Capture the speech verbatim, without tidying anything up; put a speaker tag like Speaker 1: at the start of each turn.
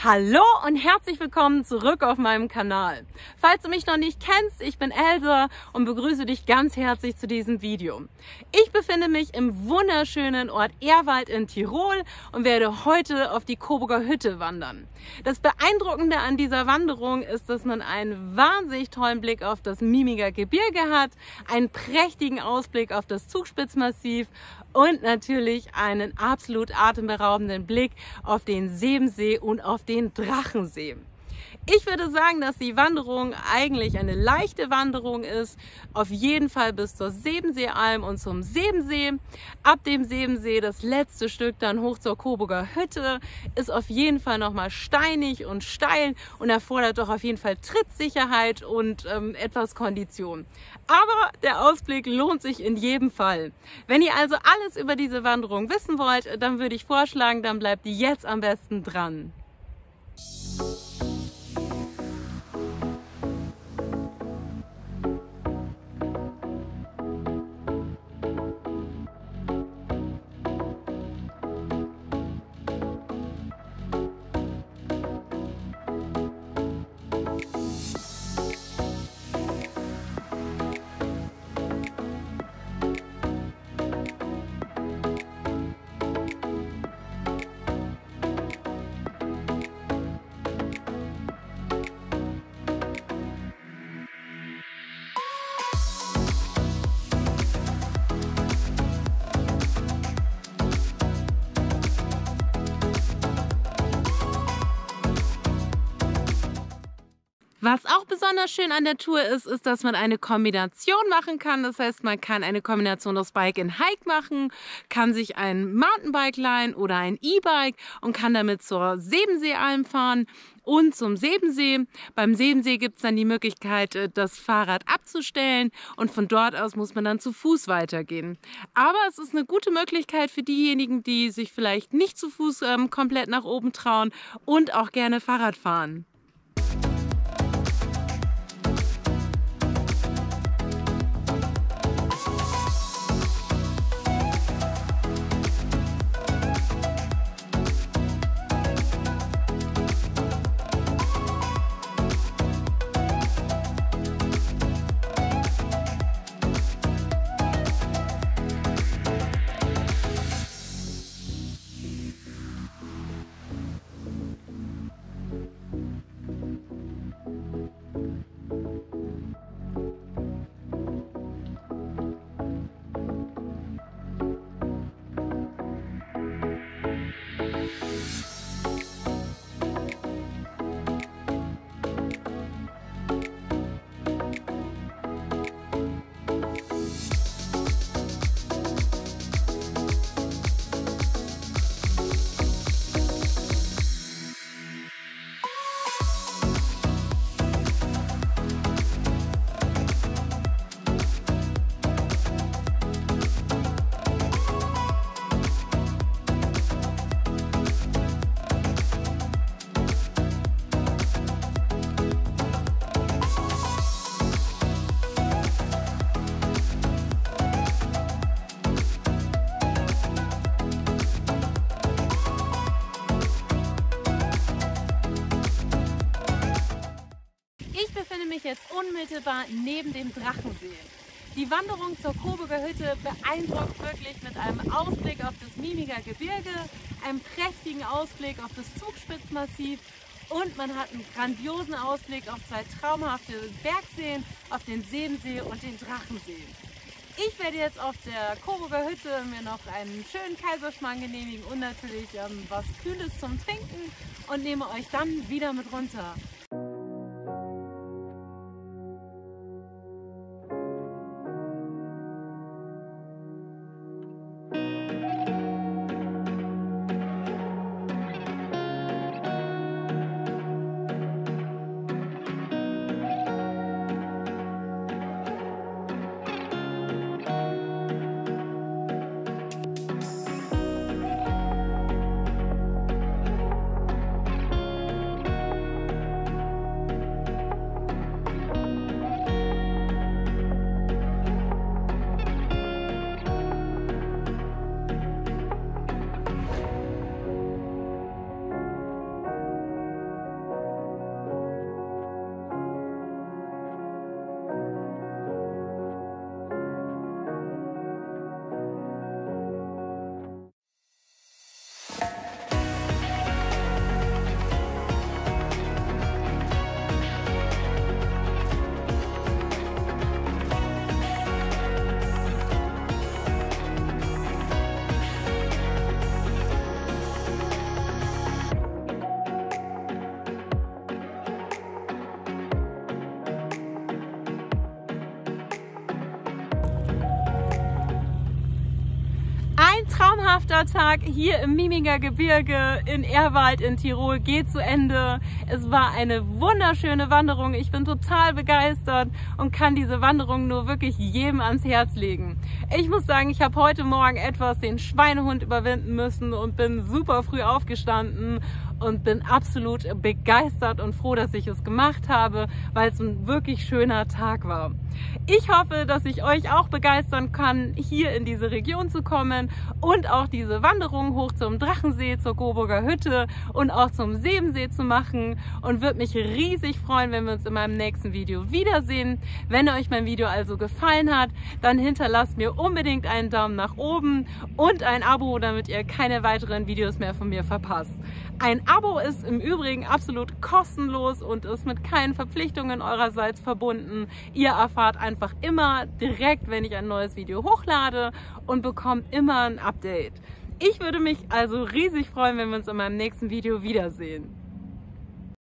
Speaker 1: Hallo und herzlich willkommen zurück auf meinem Kanal. Falls du mich noch nicht kennst, ich bin Elsa und begrüße dich ganz herzlich zu diesem Video. Ich befinde mich im wunderschönen Ort Ehrwald in Tirol und werde heute auf die Coburger Hütte wandern. Das Beeindruckende an dieser Wanderung ist, dass man einen wahnsinnig tollen Blick auf das Mimiger Gebirge hat, einen prächtigen Ausblick auf das Zugspitzmassiv und natürlich einen absolut atemberaubenden Blick auf den Sebensee und auf den Drachensee. Ich würde sagen, dass die Wanderung eigentlich eine leichte Wanderung ist. Auf jeden Fall bis zur Sebenseealm und zum Sebensee. Ab dem Sebensee das letzte Stück dann hoch zur Coburger Hütte ist auf jeden Fall nochmal steinig und steil und erfordert doch auf jeden Fall Trittsicherheit und ähm, etwas Kondition. Aber der Ausblick lohnt sich in jedem Fall. Wenn ihr also alles über diese Wanderung wissen wollt, dann würde ich vorschlagen, dann bleibt ihr jetzt am besten dran. Was auch besonders schön an der Tour ist, ist, dass man eine Kombination machen kann. Das heißt, man kann eine Kombination aus Bike und Hike machen, kann sich ein Mountainbike leihen oder ein E-Bike und kann damit zur Sebenseealm fahren und zum Sebensee. Beim Sebensee gibt es dann die Möglichkeit, das Fahrrad abzustellen und von dort aus muss man dann zu Fuß weitergehen. Aber es ist eine gute Möglichkeit für diejenigen, die sich vielleicht nicht zu Fuß ähm, komplett nach oben trauen und auch gerne Fahrrad fahren. Ich befinde mich jetzt unmittelbar neben dem Drachensee. Die Wanderung zur Coburger Hütte beeindruckt wirklich mit einem Ausblick auf das Mimiger Gebirge, einem prächtigen Ausblick auf das Zugspitzmassiv und man hat einen grandiosen Ausblick auf zwei traumhafte Bergseen, auf den Sebensee und den Drachensee. Ich werde jetzt auf der Coburger Hütte mir noch einen schönen Kaiserschmarrn genehmigen und natürlich ähm, was Kühles zum Trinken und nehme euch dann wieder mit runter. traumhafter Tag hier im Miminger Gebirge in Ehrwald in Tirol geht zu Ende. Es war eine wunderschöne Wanderung. Ich bin total begeistert und kann diese Wanderung nur wirklich jedem ans Herz legen. Ich muss sagen, ich habe heute Morgen etwas den Schweinehund überwinden müssen und bin super früh aufgestanden und bin absolut begeistert und froh, dass ich es gemacht habe, weil es ein wirklich schöner Tag war. Ich hoffe, dass ich euch auch begeistern kann, hier in diese Region zu kommen und auch diese Wanderung hoch zum Drachensee, zur Coburger Hütte und auch zum Sebensee zu machen, und würde mich riesig freuen, wenn wir uns in meinem nächsten Video wiedersehen. Wenn euch mein Video also gefallen hat, dann hinterlasst mir unbedingt einen Daumen nach oben und ein Abo, damit ihr keine weiteren Videos mehr von mir verpasst. Ein Abo ist im Übrigen absolut kostenlos und ist mit keinen Verpflichtungen eurerseits verbunden. Ihr erfahrt einfach immer direkt, wenn ich ein neues Video hochlade, und bekommt immer ein Update. Ich würde mich also riesig freuen, wenn wir uns in meinem nächsten Video wiedersehen.